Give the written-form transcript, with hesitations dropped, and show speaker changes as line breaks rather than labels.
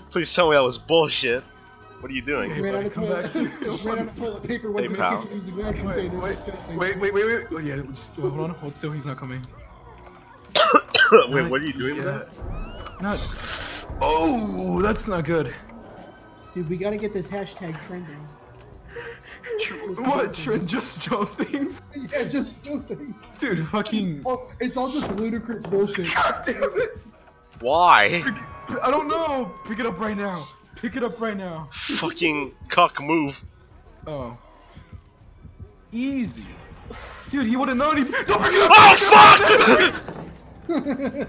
Please tell me that was bullshit. What are you doing?
Ran out of toilet paper. Went to the kitchen using that container.
Wait. Oh, yeah, just hold on. Hold still. He's not coming.
Wait, what are you doing with that?
Not. Oh, that's not good.
Dude, we gotta get this hashtag trending.
What? Just Joe things?
Yeah, just Joe things.
Dude, fucking.
Oh, it's all just ludicrous bullshit.
God damn it!
Why?
I don't know. Pick it up right now. Pick it up right now.
Fucking cuck move.
Oh. Easy. Dude, he would have known. Don't pick it up!
Oh fuck!